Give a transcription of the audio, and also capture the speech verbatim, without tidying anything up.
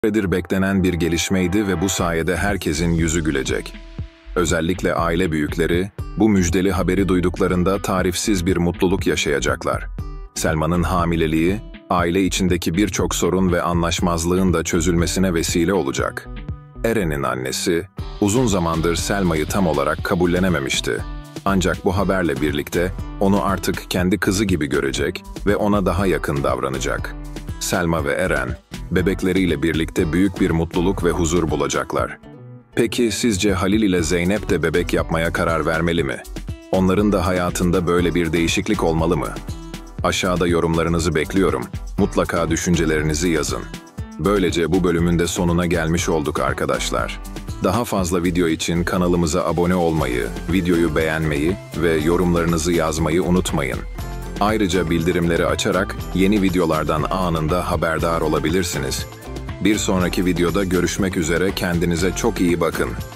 Süredir beklenen bir gelişmeydi ve bu sayede herkesin yüzü gülecek. Özellikle aile büyükleri, bu müjdeli haberi duyduklarında tarifsiz bir mutluluk yaşayacaklar. Selma'nın hamileliği, aile içindeki birçok sorun ve anlaşmazlığın da çözülmesine vesile olacak. Eren'in annesi, uzun zamandır Selma'yı tam olarak kabullenememişti. Ancak bu haberle birlikte onu artık kendi kızı gibi görecek ve ona daha yakın davranacak. Selma ve Eren, bebekleriyle birlikte büyük bir mutluluk ve huzur bulacaklar. Peki sizce Halil ile Zeynep de bebek yapmaya karar vermeli mi? Onların da hayatında böyle bir değişiklik olmalı mı? Aşağıda yorumlarınızı bekliyorum. Mutlaka düşüncelerinizi yazın. Böylece bu bölümün de sonuna gelmiş olduk arkadaşlar. Daha fazla video için kanalımıza abone olmayı, videoyu beğenmeyi ve yorumlarınızı yazmayı unutmayın. Ayrıca bildirimleri açarak yeni videolardan anında haberdar olabilirsiniz. Bir sonraki videoda görüşmek üzere, kendinize çok iyi bakın.